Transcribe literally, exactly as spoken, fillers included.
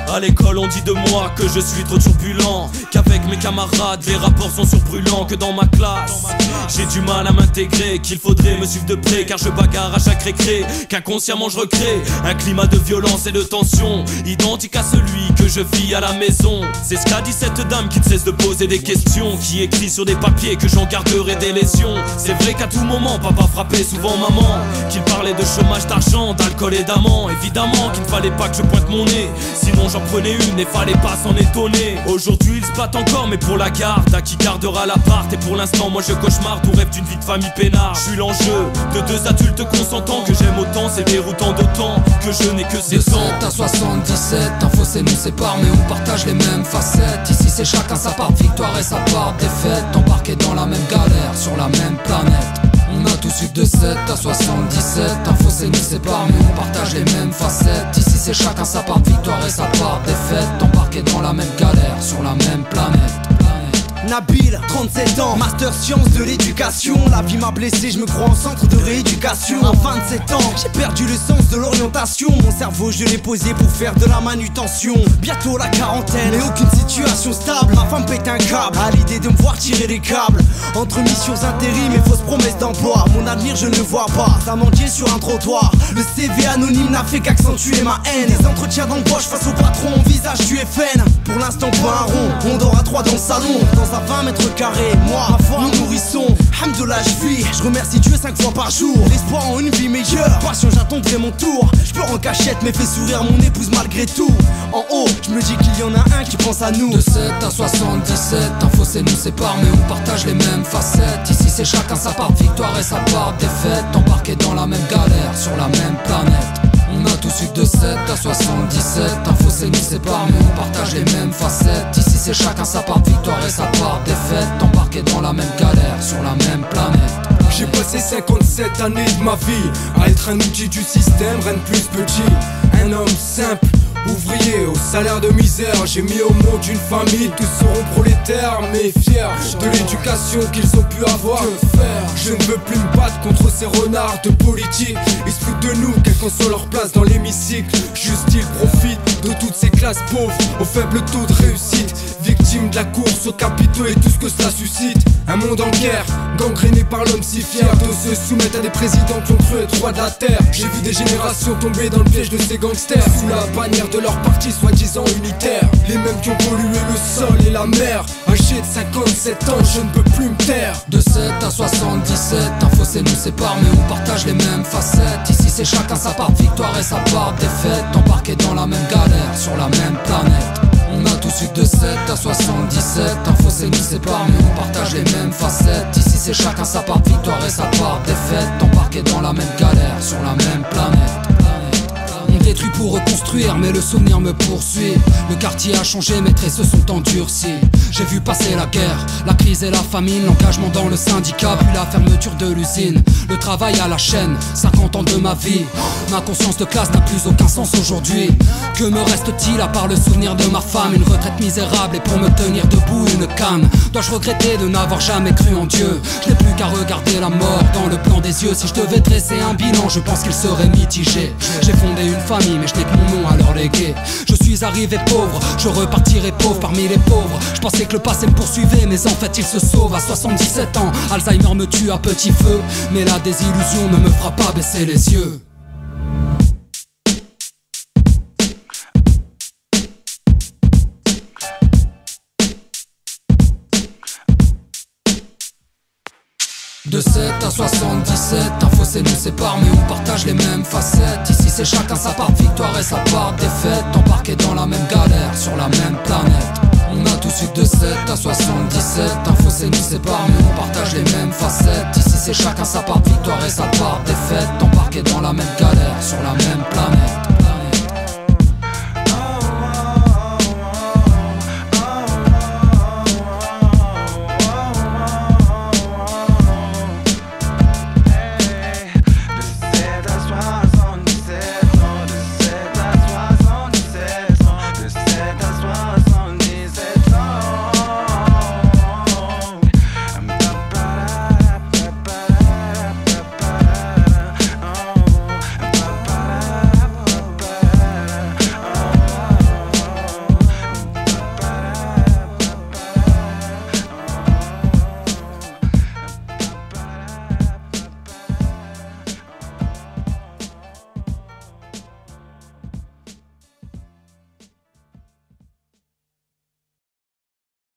À l'école on dit de moi que je suis trop turbulent, qu'avec mes camarades les rapports sont surbrûlants, que dans ma classe j'ai du mal à m'intégrer, qu'il faudrait me suivre de près car je bagarre à chaque récré, qu'inconsciemment je recrée un climat de violence et de tension identique à celui que je vis à la maison. C'est ce qu'a dit cette dame qui ne cesse de poser des questions, qui écrit sur des papiers que j'en garderai des lésions. C'est vrai qu'à tout moment papa frappait souvent maman, qu'il parlait de chômage, d'argent, d'alcool et d'amants. Évidemment qu'il ne fallait pas que je pointe mon nez, sinon j'en prenais une et fallait pas s'en étonner. Aujourd'hui il se batte encore mais pour la garde, à qui gardera l'appart. Et pour l'instant moi je cauchemarde ou rêve d'une vie de famille peinard. Je suis l'enjeu de deux adultes consentants que j'aime autant, c'est déroutant d'autant que je n'ai que sept ans. De sept à soixante-dix-sept, un fossé nous sépare mais on partage les mêmes facettes. Ici c'est chacun sa part de victoire et sa part de défaite, embarqués dans la même galère, sur la même planète. On a tous eu de sept à soixante-dix-sept, un fossé nous sépare mais on partage les mêmes facettes. Ici c'est chacun sa part de victoire et sa part de défaite, embarqués dans la même galère, sur la même planète. Nabil, trente-sept ans, master sciences de l'éducation. La vie m'a blessé, je me crois en centre de rééducation. À vingt-sept ans, j'ai perdu le sens de l'orientation. Mon cerveau je l'ai posé pour faire de la manutention. Bientôt la quarantaine, mais aucune situation stable. Ma femme pète un câble à l'idée de me voir tirer les câbles. Entre missions intérim et fausses promesses d'emploi, mon avenir je ne le vois pas, ça mendier sur un trottoir. Le C V anonyme n'a fait qu'accentuer ma haine. Les entretiens d'embauche face au patron, visage du F N. Pour l'instant pas un rond, on dort à trois dans le salon. Dans à vingt mètres carrés, moi, nous nourrissons. Hamdoulah, je vis, je remercie Dieu cinq fois par jour. L'espoir en une vie meilleure, passion, j'attendrai mon tour. Je pleure en cachette, mais fais sourire mon épouse malgré tout. En haut, je me dis qu'il y en a un qui pense à nous. De sept à soixante-dix-sept, un fossé nous sépare mais on partage les mêmes facettes. Ici c'est chacun sa part de victoire et sa part de défaite, embarqués dans la même galère, sur la même planète. On a tous eu de sept à soixante-dix-sept, un fossé nous sépare mais on partage les mêmes facettes. Ici c'est chacun sa part de victoire et sa part de défaite, embarqués dans la même galère, sur la même planète. J'ai passé cinquante-sept années de ma vie à être un outil du système, rien de plus petit. Un homme simple, ouvrier au salaire de misère. J'ai mis au monde une famille, tous seront prolétaires mais fiers de l'éducation qu'ils ont pu avoir. Que faire? Je ne veux plus me battre contre ces renards de politique. Ils se foutent de nous, quelle qu'en soit leur place dans l'hémicycle. Juste ils profitent de toutes ces classes pauvres au faible taux de réussite, victimes de la course aux capitaux et tout ce que cela suscite. Un monde en guerre, gangréné par l'homme si fier de se soumettre à des présidents qui ont cru être rois de la terre. J'ai vu des générations tomber dans le piège de ces gangsters, sous la bannière de leur parti soi-disant unitaire. Les mêmes qui ont pollué le sol et la mer. Âgé de cinquante-sept ans, je ne peux plus me taire. De sept à soixante-dix-sept, un fossé nous sépare mais on partage les mêmes facettes. Ici c'est chacun sa part de victoire et sa part de défaite, embarqués dans la même galère, sur la même planète. On a tous eu de sept à soixante-dix-sept, un fossé nous sépare mais on partage les mêmes facettes. Ici c'est chacun sa part de victoire et sa part de défaite, embarqués dans la même galère, sur la même planète. On détruit pour reconstruire mais le souvenir me poursuit. Le quartier a changé, mes traits se sont endurcis. J'ai vu passer la guerre, la crise et la famine, l'engagement dans le syndicat, puis la fermeture de l'usine, le travail à la chaîne, cinquante ans de ma vie. Ma conscience de classe n'a plus aucun sens aujourd'hui. Que me reste-t-il à part le souvenir de ma femme? Une retraite misérable et pour me tenir debout une canne. Dois-je regretter de n'avoir jamais cru en Dieu? Je n'ai plus qu'à regarder la mort dans le blanc des yeux. Si je devais dresser un bilan, je pense qu'il serait mitigé. J'ai fondé une famille mais je n'ai que mon nom à leur léguer. Je suis arrivé pauvre, je repartirai pauvre parmi les pauvres. Je pensais que le passé me poursuivait mais en fait il se sauve. À soixante-dix-sept ans, Alzheimer me tue à petit feu, mais la désillusion ne me fera pas baisser les yeux. De sept à soixante-dix-sept, un fossé nous sépare mais on partage les mêmes facettes. Ici c'est chacun sa part de victoire et sa part de défaite, embarqués dans la même galère, sur la même planète. On a tous eu de sept à soixante-dix-sept, un fossé nous sépare mais on partage les mêmes facettes. Ici c'est chacun sa part de victoire et sa part de défaite, embarqués dans la même galère, sur la même planète.